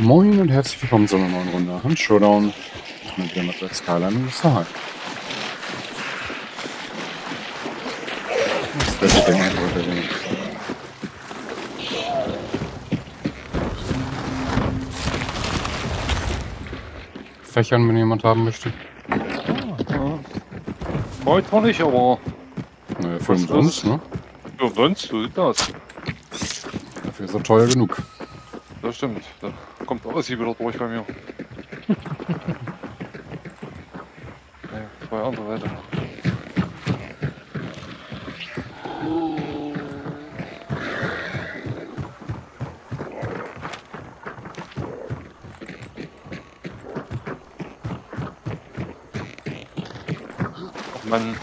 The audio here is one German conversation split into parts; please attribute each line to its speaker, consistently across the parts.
Speaker 1: Moin und herzlich willkommen zu einer neuen Runde Hunt Showdown mit der Matrix Skyline und Sahara. Das wird die Dinge heute. Fächern, wenn jemand haben möchte.
Speaker 2: Heute war nicht, aber.
Speaker 1: Naja, für umsonst, ne?
Speaker 2: Für umsonst, so sieht das.
Speaker 1: Dafür ist er teuer genug.
Speaker 2: Das stimmt. Da kommt alles hier wieder durch bei mir. Ja, zwei andere Seite noch. Ach Mann.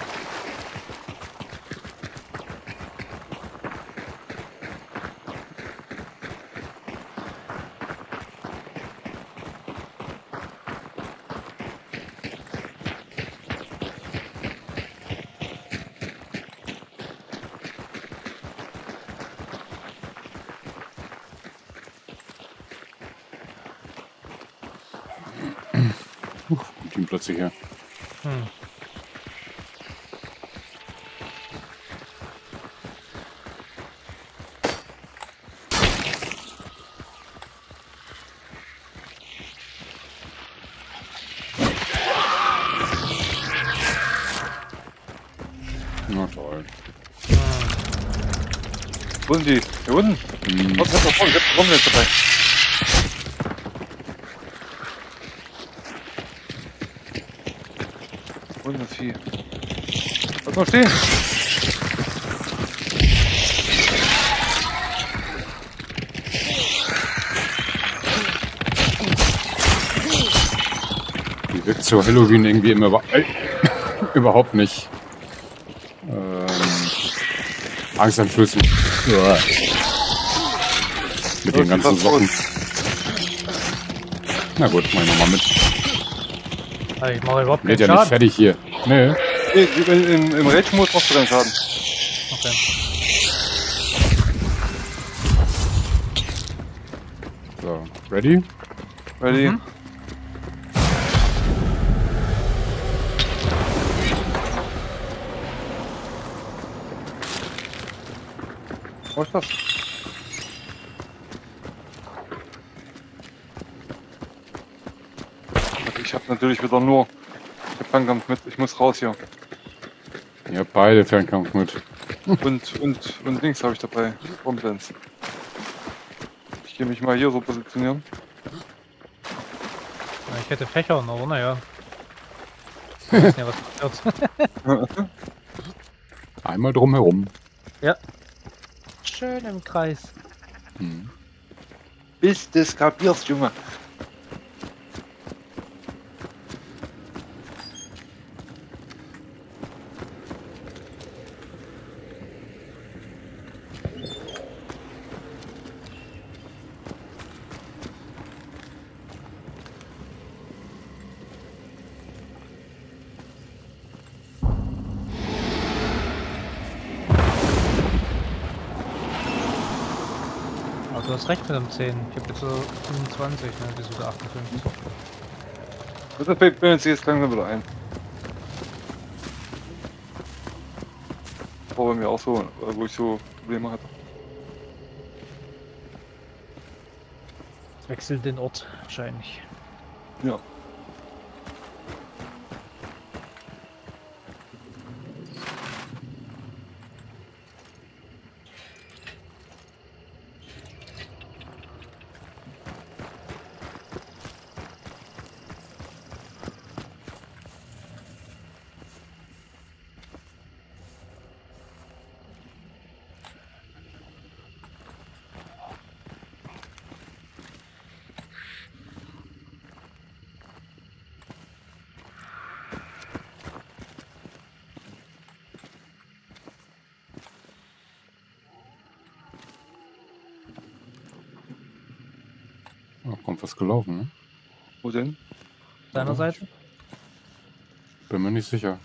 Speaker 1: Kommt ihm plötzlich her. Na toll.
Speaker 2: Wo sind die? Hier unten? Was hat da vorne? Ich hab die Bombe jetzt dabei. Wo ist das Vieh? Lass mal stehen!
Speaker 1: Die wirkt zu Halloween irgendwie immer überhaupt nicht angsteinflößend. Mit den ganzen Socken. Na gut, mach ich nochmal mit.
Speaker 3: Ich mache überhaupt keinen
Speaker 1: Geht ja
Speaker 3: Schaden.
Speaker 1: nicht fertig hier. Nee.
Speaker 2: Nee, im Rage-Modus machst du keinen Schaden.
Speaker 3: Okay.
Speaker 1: So, ready?
Speaker 2: Ready? Was ist das? Ich hab natürlich wieder nur den Fernkampf mit. Ich muss raus hier.
Speaker 1: Ja, beide Fernkampf mit.
Speaker 2: Und links habe ich dabei. Bombdance. Ich gehe mich mal hier so positionieren.
Speaker 3: Ja, ich hätte Fächer noch, naja. Ich weiß nicht, was passiert.
Speaker 1: Einmal drumherum.
Speaker 3: Ja. Schön im Kreis.
Speaker 2: Bis du es kapierst, Junge.
Speaker 3: Aber du hast recht mit dem 10. Ich habe jetzt so 25, ne? Bis sogar 58.
Speaker 2: Das fällt mir jetzt langsam wieder ein. War bei mir auch so, wo ich so Probleme hatte.
Speaker 3: Wechselt den Ort wahrscheinlich.
Speaker 2: Ja.
Speaker 1: Oh, kommt was gelaufen, ne?
Speaker 2: Wo denn?
Speaker 3: Deiner Seite?
Speaker 1: Bin mir nicht sicher.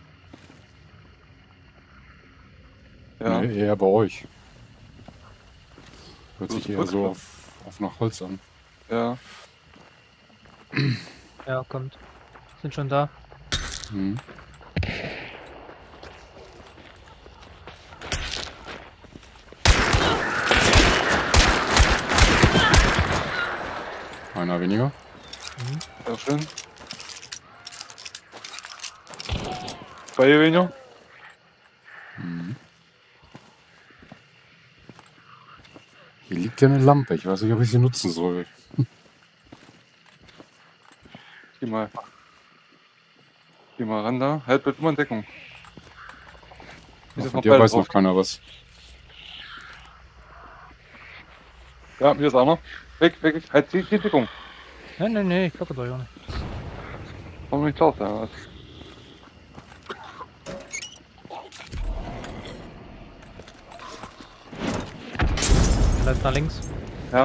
Speaker 2: Ja.
Speaker 1: Nee, eher bei euch. Hört
Speaker 2: So
Speaker 1: sich
Speaker 2: ist
Speaker 1: eher
Speaker 2: gut.
Speaker 1: so auf nach Holz an.
Speaker 2: Ja.
Speaker 3: Ja, kommt. Sind schon da.
Speaker 1: Mhm. Einer weniger.
Speaker 2: Sehr schön. 2 weniger.
Speaker 1: Mhm. Hier liegt ja eine Lampe. Ich weiß nicht, ob ich sie nutzen soll.
Speaker 2: Geh mal. Geh mal ran da. Halt bitte immer in Deckung. Hier sind
Speaker 1: Von
Speaker 2: noch
Speaker 1: dir
Speaker 2: beide
Speaker 1: weiß
Speaker 2: drauf.
Speaker 1: noch keiner was.
Speaker 2: Ja, hier ist einer. Weg, weg, weg. Halt die Deckung.
Speaker 3: Nee, ich blocke doch ja nicht.
Speaker 2: Komm nicht drauf, da.
Speaker 3: Läuft nach links.
Speaker 2: Ja.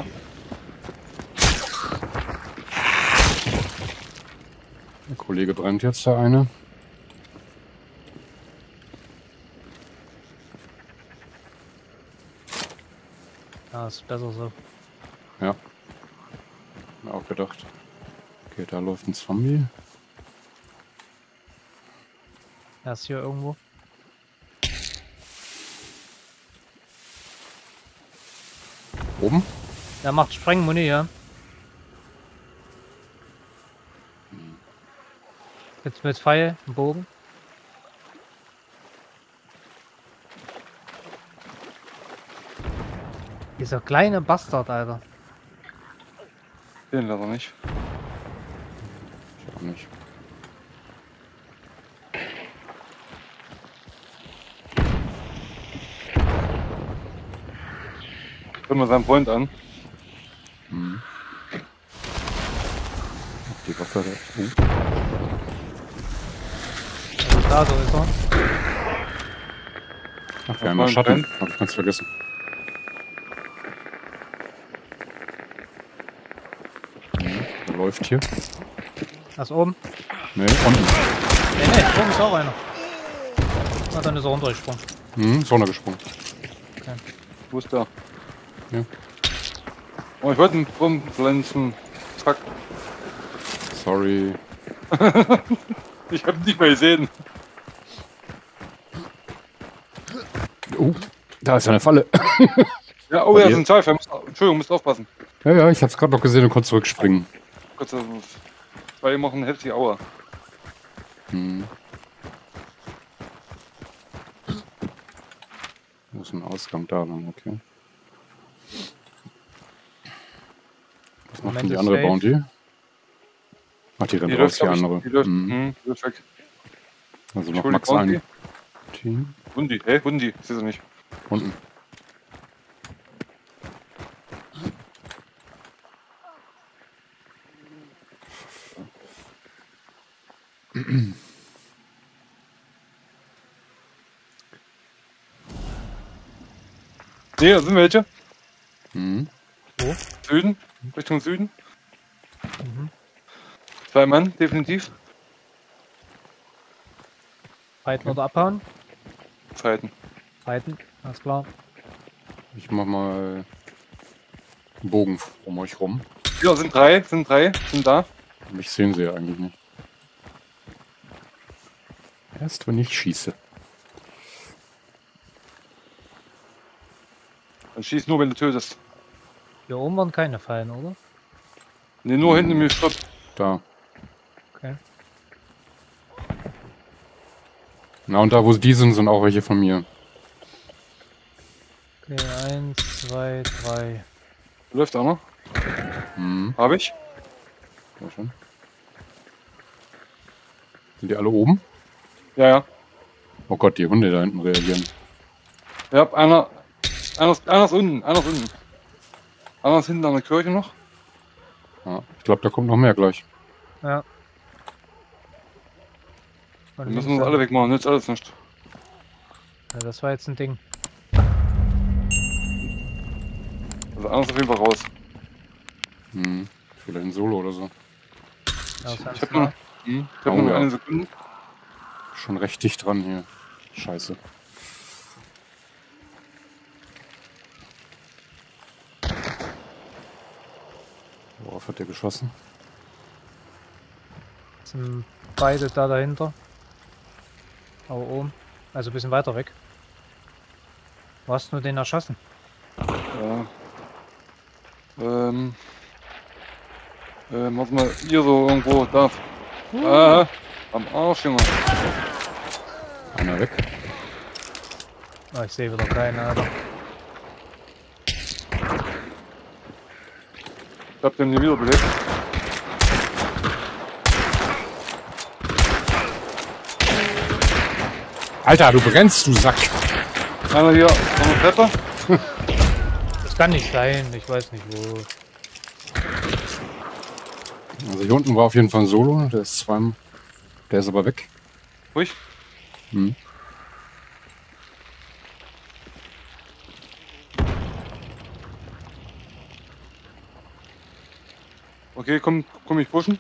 Speaker 1: Der Kollege brennt jetzt da eine.
Speaker 3: Ja, ist besser so.
Speaker 1: Ja. Mir auch gedacht. Okay, da läuft ein Zombie.
Speaker 3: Er ist hier irgendwo.
Speaker 1: Oben?
Speaker 3: Er macht Sprengmuni, ja. Jetzt mit Pfeil, im Bogen. Dieser kleine Bastard, Alter.
Speaker 2: Den leider nicht.
Speaker 1: Ich auch nicht.
Speaker 2: Hör mal seinen Freund an.
Speaker 1: Mhm. Die Waffe da.
Speaker 3: Da, so ist er.
Speaker 1: Ach, wir haben ja Schatten. Hab ich ganz vergessen. Der läuft hier.
Speaker 3: Er ist oben.
Speaker 1: Ne, unten.
Speaker 3: Nee, oben ist auch einer. Na, dann ist er runtergesprungen.
Speaker 1: Mhm, ist runtergesprungen.
Speaker 2: Wo ist der?
Speaker 1: Ja.
Speaker 2: Oh, ich wollte einen Bomben pflanzen. Zack.
Speaker 1: Sorry.
Speaker 2: Ich hab ihn nicht mehr gesehen.
Speaker 1: Da ist eine Falle.
Speaker 2: Ja, oh
Speaker 1: Bei
Speaker 2: ja,
Speaker 1: dir?
Speaker 2: sind zwei. Entschuldigung, musst aufpassen.
Speaker 1: Ja, ich hab's gerade noch gesehen und konnte zurückspringen.
Speaker 2: Gott sei Dank. 2 machen heftig Aua.
Speaker 1: Hm. Wo ist ein Ausgang da lang, okay. Was macht
Speaker 3: Moment
Speaker 1: denn die
Speaker 3: ist
Speaker 1: andere
Speaker 3: safe.
Speaker 1: Bounty? Ach, die rennt
Speaker 2: Die
Speaker 1: raus,
Speaker 2: läuft,
Speaker 1: die
Speaker 2: glaub ich,
Speaker 1: andere.
Speaker 2: die läuft,
Speaker 1: Mhm.
Speaker 2: die läuft weg.
Speaker 1: Also
Speaker 2: Ich
Speaker 1: noch
Speaker 2: hol die
Speaker 1: Max
Speaker 2: Bounty.
Speaker 1: ein Team.
Speaker 2: Hundi, hey, Hundi, siehst du nicht.
Speaker 1: Unten.
Speaker 2: Nee, da sind welche.
Speaker 1: Mhm.
Speaker 3: Wo?
Speaker 2: Süden, Richtung Süden.
Speaker 3: Mhm.
Speaker 2: 2 Mann, definitiv.
Speaker 3: Fighten oder abhauen?
Speaker 2: Zeiten.
Speaker 3: Fighten, alles klar.
Speaker 1: Ich mach mal einen Bogen um euch rum.
Speaker 2: Ja, sind drei, sind da.
Speaker 1: Mich sehen sie ja eigentlich nicht. Erst wenn ich schieße.
Speaker 2: Dann schieß nur, wenn du tötest.
Speaker 3: Hier oben waren keine Fallen, oder?
Speaker 2: Nee, nur hinten im Schritt.
Speaker 1: Da.
Speaker 3: Okay.
Speaker 1: Na, und da, wo die sind, sind auch welche von mir.
Speaker 3: Okay, 1, 2, 3.
Speaker 2: Läuft einer.
Speaker 1: Mhm.
Speaker 2: Hab ich.
Speaker 1: Sehr schön. Sind die alle oben?
Speaker 2: Ja, ja.
Speaker 1: Oh Gott, die Hunde da hinten reagieren.
Speaker 2: Ja, einer ist unten, einer ist unten. Einer ist hinten an der Kirche noch.
Speaker 1: Ja, ich glaube, da kommt noch mehr gleich.
Speaker 3: Ja.
Speaker 2: Wir müssen uns alle wegmachen, nützt alles nicht.
Speaker 3: Ja, das war jetzt ein Ding.
Speaker 2: Also einer ist auf jeden Fall raus.
Speaker 1: Mhm. Vielleicht ein Solo oder so.
Speaker 3: Ja, das
Speaker 2: Ich hab nur,
Speaker 1: Oh,
Speaker 2: nur
Speaker 1: ja.
Speaker 2: eine Sekunde.
Speaker 1: Schon recht dicht dran hier. Scheiße. Boah, Worauf hat der geschossen?
Speaker 3: Sind beide da dahinter. Aber oben. Also ein bisschen weiter weg. Wo hast du den erschossen?
Speaker 2: Ja. Warte mal, hier so irgendwo, da. Ah, am Arsch, Junge.
Speaker 1: Einer weg.
Speaker 3: Oh, ich sehe wieder keinen, Alter.
Speaker 2: Ich hab den nie wieder belebt.
Speaker 1: Alter, du brennst, du Sack!
Speaker 2: Einer hier an der Treppe.
Speaker 3: Das kann nicht sein, ich weiß nicht wo.
Speaker 1: Also hier unten war auf jeden Fall ein Solo, der ist zweimal. Der ist aber weg.
Speaker 2: Ruhig.
Speaker 1: Hm.
Speaker 2: Okay, komm ich pushen.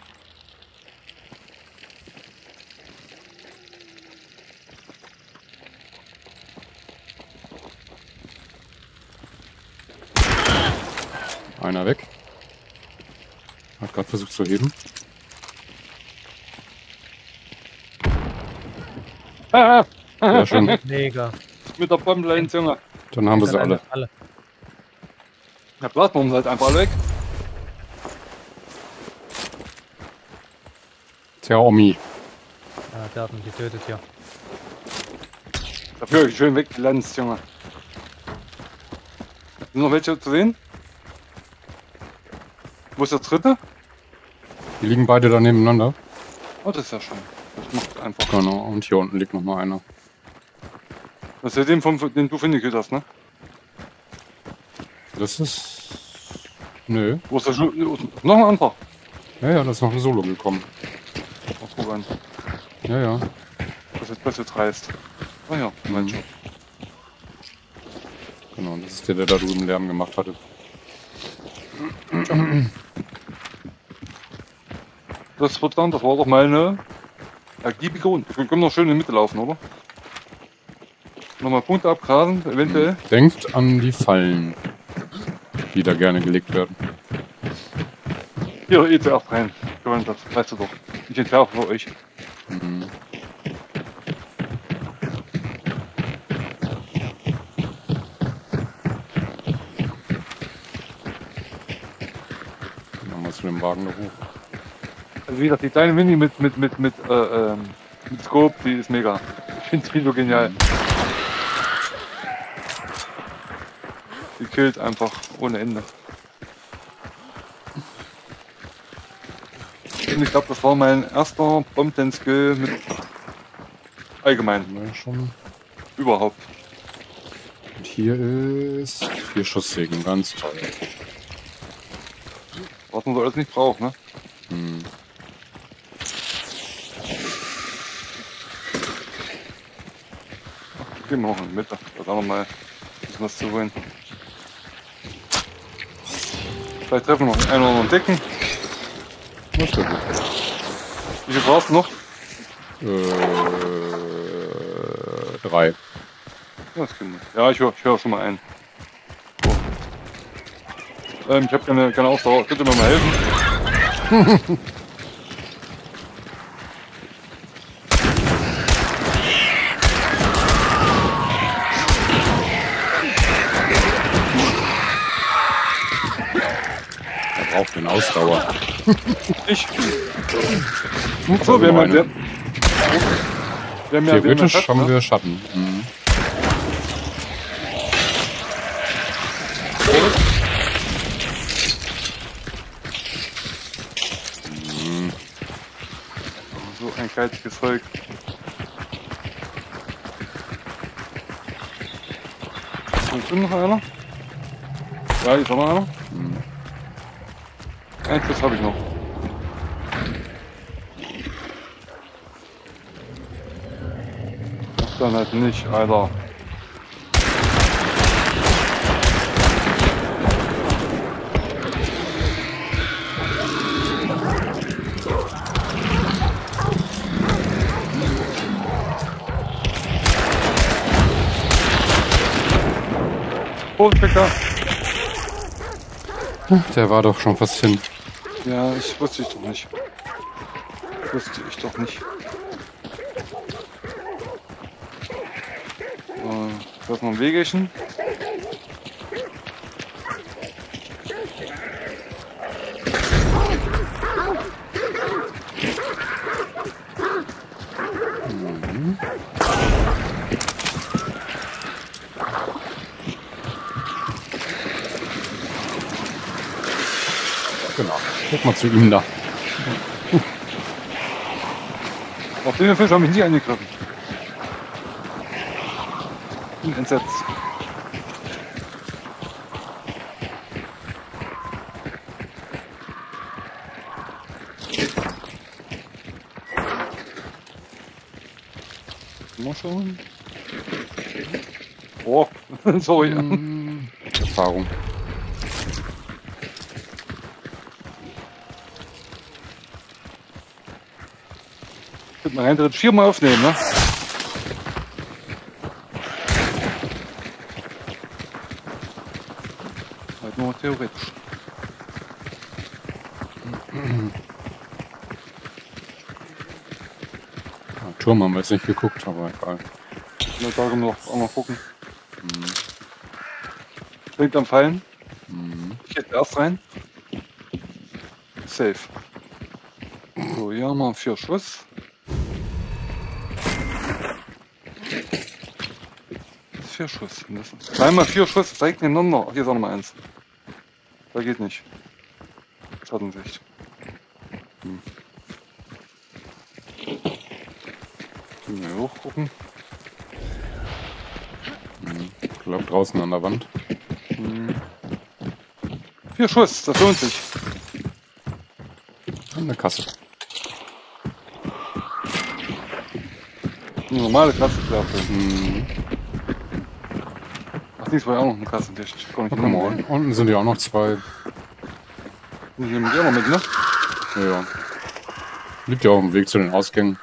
Speaker 1: Einer weg. Hat gerade versucht zu heben. Ja, schon.
Speaker 3: Mega.
Speaker 2: Mit der Bombenlein, Junge.
Speaker 1: Dann haben wir sie alle.
Speaker 2: Der Blattbaum ist halt einfach weg.
Speaker 1: Tja, Omi.
Speaker 3: Ja, der hat mich getötet hier.
Speaker 2: Dafür schön weggelanzt, Junge. Sind noch welche zu sehen? Wo ist der dritte?
Speaker 1: Die liegen beide da nebeneinander.
Speaker 2: Oh, das ist ja schön. Das macht einfach.
Speaker 1: Genau, und hier unten liegt noch mal einer.
Speaker 2: Das ist der, den du hingekillt hast, ne?
Speaker 1: Das ist... Nö.
Speaker 2: Wo ist der noch ein anderer?
Speaker 1: Ja, ja, da ist noch ein Solo gekommen.
Speaker 2: Oh, guck an.
Speaker 1: Ja, ja.
Speaker 2: Das wird dreist. Ah ja, mein Job.
Speaker 1: Genau, das ist der, der da drüben Lärm gemacht hatte.
Speaker 2: Das wird dann, das war doch mal eine ergiebige Runde. Wir können noch schön in die Mitte laufen, oder? Nochmal Punkte abgrasen, eventuell.
Speaker 1: Denkt an die Fallen, die da gerne gelegt werden.
Speaker 2: Hier, zuerst rein. Das weißt du doch. Ich entwerfe für euch.
Speaker 1: Mhm. Dann haben wir zu dem Wagen da hoch.
Speaker 2: Also wie gesagt, die kleine Mini mit Scope, die ist mega. Ich finde die so genial. Die killt einfach ohne Ende. Und ich glaube, das war mein erster Bomben-Skill mit allgemein.
Speaker 1: Ja, schon.
Speaker 2: Überhaupt.
Speaker 1: Und hier ist 4 Schusssegen, ganz toll.
Speaker 2: Was man so alles nicht braucht, ne?
Speaker 1: Hm.
Speaker 2: Gehen wir noch in die Mitte. Da haben wir mal ein bisschen was zu holen. Vielleicht treffen wir noch einen oder anderen Decken.
Speaker 1: Das wird gut.
Speaker 2: Wie viel brauchst du noch?
Speaker 1: 3.
Speaker 2: Ja, das können wir. Ja, ich hör schon mal einen. So. Ich habe keine Ausdauer. Könnt ihr mir mal helfen?
Speaker 1: Er braucht den Ausdauer.
Speaker 2: Ich. Achso, wir haben ja...
Speaker 1: Theoretisch haben wir Schatten. Mhm.
Speaker 2: So ein geiziges Zeug. Ist noch einer? Ja, hier ist noch einer.
Speaker 1: Mhm.
Speaker 2: Ein Schuss habe ich noch. Das dann halt nicht, Alter. Oh, Stecker.
Speaker 1: Der war doch schon fast hin.
Speaker 2: Ja, ich wusste ich doch nicht. Wusste ich doch nicht. Da ist noch ein Wegechen.
Speaker 1: Genau. Guck mal zu ihm da.
Speaker 2: Auf den Fisch habe ich nie angegriffen. Bin entsetzt. Mal schauen. Oh, sorry.
Speaker 1: Erfahrung.
Speaker 2: Ich würde mal Eintritt 4-mal aufnehmen, ne? Halt nur theoretisch.
Speaker 1: Ja, Turm haben wir jetzt nicht geguckt, aber egal.
Speaker 2: Na, darum noch einmal gucken. Bringt am Fallen. Ich gehe erst rein. Safe. So, hier haben wir 4 Schuss. Das ist 4 Schuss. Einmal 4 Schuss, direkt nebeneinander. Ach, hier ist auch noch mal 1. Da geht nicht. Schattensicht. Können wir hochgucken.
Speaker 1: Ich glaube draußen an der Wand.
Speaker 2: 4 Schuss, das lohnt sich.
Speaker 1: Eine Kasse.
Speaker 2: Eine normale Kassenklappe. Ach, dies war ja auch noch eine Kassentisch.
Speaker 1: Oh, guck mal, unten sind ja auch noch 2.
Speaker 2: Die nehmen die auch noch mit, ne?
Speaker 1: Ja. Liegt ja auch im Weg zu den Ausgängen.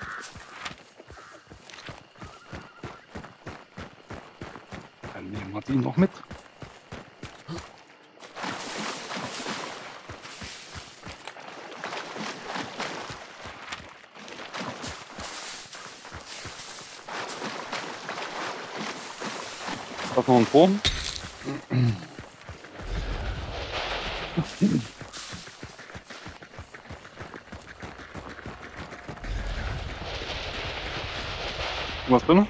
Speaker 2: Dann nehmen wir die noch mit. Das noch ein Turm. Was drin?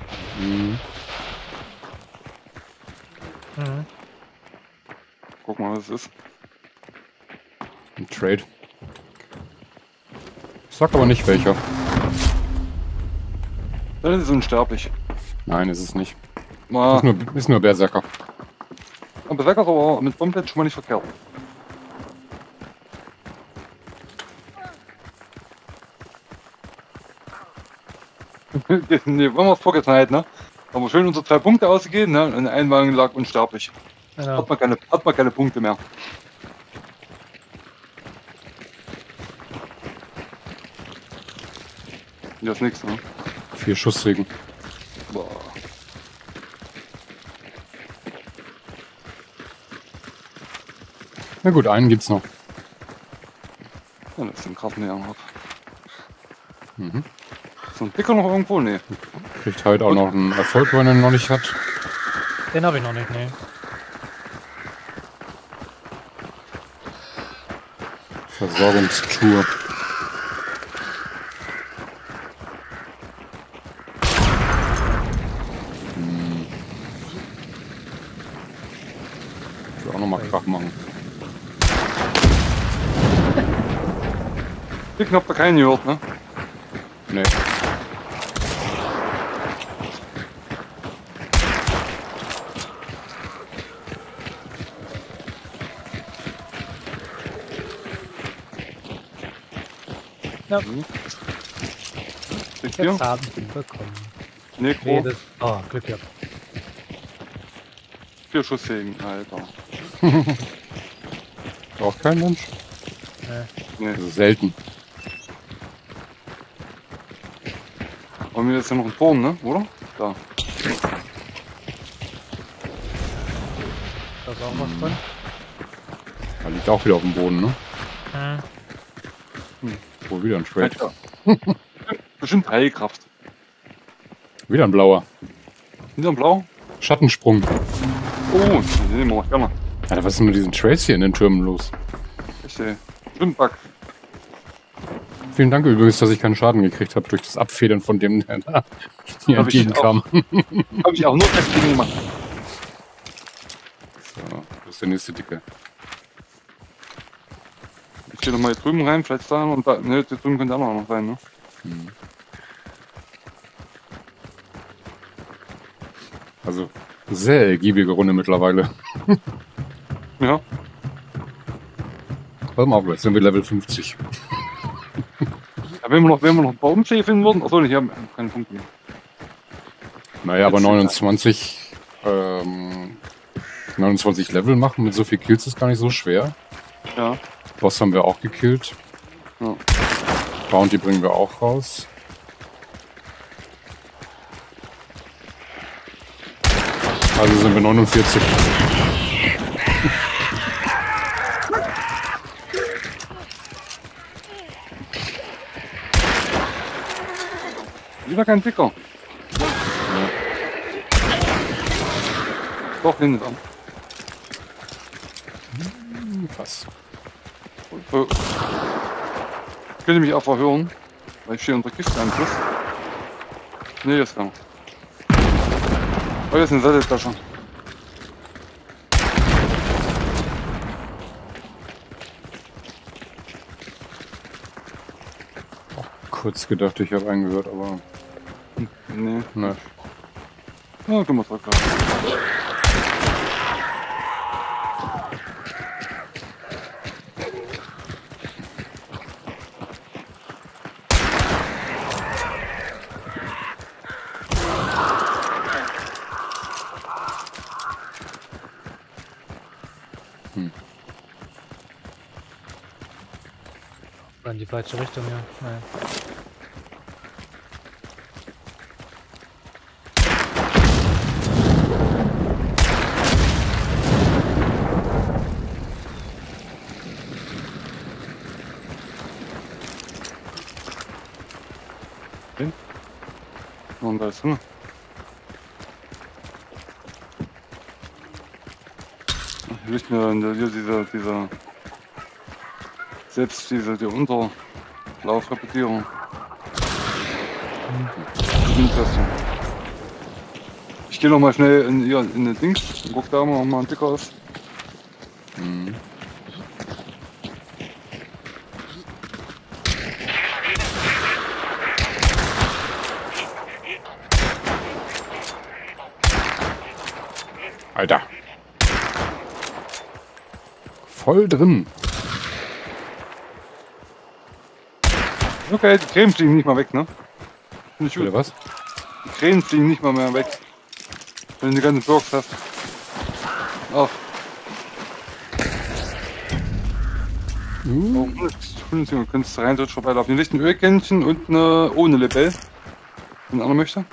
Speaker 2: Guck mal, was es ist.
Speaker 1: Ein Trade. Ich sag aber nicht welcher.
Speaker 2: Das ist unsterblich.
Speaker 1: Nein, ist es nicht.
Speaker 2: Mal,
Speaker 1: Ist nur Berserker.
Speaker 2: aber Wecker aber mit Bombenplätze schon mal nicht verkehrt. Nee, wenn wir es vorgeteilt, ne? Haben wir schön unsere 2 Punkte ausgegeben, ne? Und ein Wagen lag unsterblich.
Speaker 3: Genau.
Speaker 2: Hat man keine Punkte mehr. Hier ist nichts, ne?
Speaker 1: 4 Schussregen.
Speaker 2: Boah.
Speaker 1: Na gut, einen gibt's noch.
Speaker 2: Ja, das ist ein Kartenjäger. So ein Dicker noch irgendwo? Nee.
Speaker 1: Kriegt halt auch noch einen Erfolg, wenn er ihn noch nicht hat.
Speaker 3: Den habe ich noch nicht, ne.
Speaker 1: Versorgungstour. Ich will auch nochmal Krach machen.
Speaker 2: Dicken habt ihr keinen gehört, ne?
Speaker 1: Nee.
Speaker 3: Ja,
Speaker 2: Dick hier?
Speaker 3: jetzt haben wir ihn bekommen.
Speaker 2: Nekro.
Speaker 3: Nee, das... Oh, Glück gehabt.
Speaker 2: 4 Schusssägen, Alter.
Speaker 1: Braucht kein Mensch.
Speaker 2: Nee.
Speaker 1: Also selten.
Speaker 2: Haben wir jetzt ja noch einen Turm, ne? Oder? Da.
Speaker 3: Da ist auch was drin.
Speaker 1: Da liegt auch wieder auf dem Boden, ne? Oh, wieder ein Trade.
Speaker 2: Ja. Bestimmt Heilkraft.
Speaker 1: Wieder ein blauer.
Speaker 2: Wieder ein Blau?
Speaker 1: Schattensprung.
Speaker 2: Oh, den nehmen wir auch gerne.
Speaker 1: Alter, was ist denn mit diesen Trades hier in den Türmen los?
Speaker 2: Echte Schwimmbug.
Speaker 1: Vielen Dank übrigens, dass ich keinen Schaden gekriegt habe durch das Abfedern von dem, der da hier
Speaker 2: Hab ich
Speaker 1: entgegenkam.
Speaker 2: Habe ich auch nur Texting gemacht.
Speaker 1: So, das ist der nächste Dicke.
Speaker 2: Ich gehe nochmal hier drüben rein, vielleicht da und da. Ne, hier drüben könnte auch noch sein, ne?
Speaker 1: Also, sehr ergiebige Runde mittlerweile.
Speaker 2: Ja.
Speaker 1: Warte mal, jetzt sind wir Level 50.
Speaker 2: Ja, wenn wir noch ein paar Umschläge finden würden. Achso, ich habe keine Punkte mehr.
Speaker 1: Naja, aber
Speaker 2: Jetzt
Speaker 1: 29 Level machen mit so viel Kills ist gar nicht so schwer.
Speaker 2: Ja.
Speaker 1: Boss haben wir auch gekillt.
Speaker 2: Ja.
Speaker 1: Bounty bringen wir auch raus. Also sind wir 49.
Speaker 2: Wieder kein Dicker. Doch, hinten dran.
Speaker 1: Was?
Speaker 2: Ich könnte mich auch verhören, weil ich stehe unter Giftanschluss. Nee, das kann. Oh, jetzt ist eine Satteltasche.
Speaker 1: Kurz gedacht, ich habe einen gehört, aber
Speaker 2: Nee.
Speaker 1: ne.
Speaker 2: Na, du musst zurück.
Speaker 3: In die falsche Richtung, ja. Naja.
Speaker 2: Und da ist Hunger. Hier liegt mir hier dieser selbst die Unterlaufrepetierung. Ich gehe noch mal schnell in den Dings und guck da mal, ob mal ein Dicker ist.
Speaker 1: Mhm. Alter. Voll drin.
Speaker 2: Okay, die Krähen fliegen nicht mal weg, ne? Finde ich
Speaker 1: Oder
Speaker 2: gut.
Speaker 1: was?
Speaker 2: Die Krähen fliegen nicht mal mehr weg. Wenn du die ganzen Burgs hast. Ach, oh, 100 könntest du rein dort vorbeilaufen. Hier liegt ein Ölkännchen und eine ohne Lebel. Wenn einer möchte.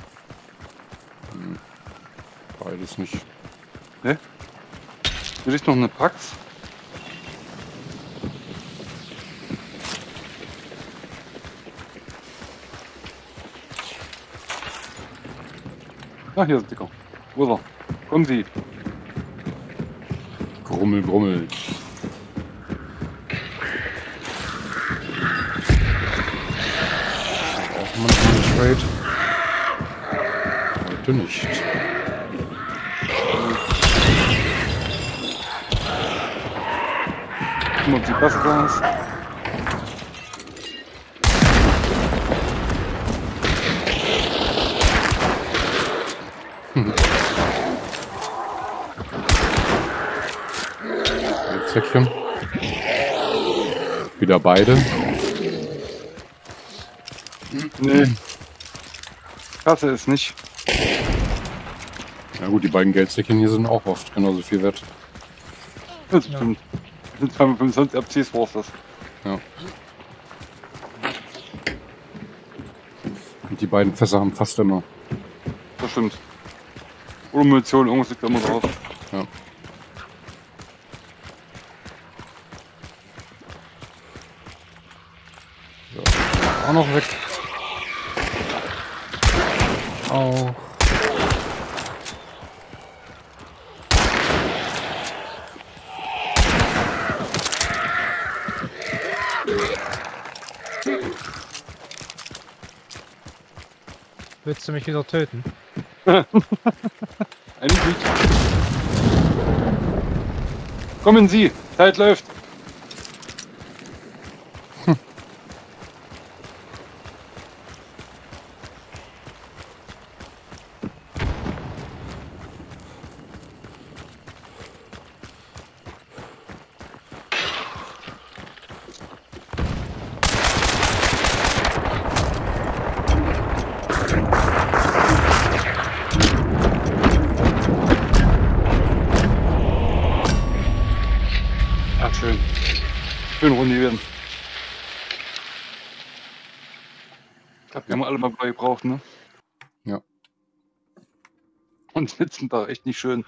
Speaker 1: Beides nicht.
Speaker 2: Ne? Hier liegt noch eine Prax. Ah, hier ist ein Dicker. Wo ist er? Kommen Sie.
Speaker 1: Grummel, Grummel. Auch manchmal ein Trade. Heute nicht.
Speaker 2: Gucken wir, ob die besser da ist.
Speaker 1: Säckchen. Wieder beide.
Speaker 2: Nee. Kasse ist nicht.
Speaker 1: Na gut, die beiden Geldsäckchen hier sind auch oft genauso viel wert.
Speaker 2: Das stimmt. Wenn du 25 abziehst, brauchst du das.
Speaker 1: Ja. Und die beiden Fässer haben fast immer.
Speaker 2: Das stimmt. Oder Munition, irgendwas liegt da immer drauf.
Speaker 1: Ja. So. auch noch weg. Auch.
Speaker 3: Willst du mich wieder töten?
Speaker 2: Eigentlich nicht. Kommen Sie, Zeit läuft. Ach, schön. Schön Runde werden. Ich glaube, wir haben alle mal gebraucht, ne?
Speaker 1: Ja.
Speaker 2: Und sitzen da echt nicht schön.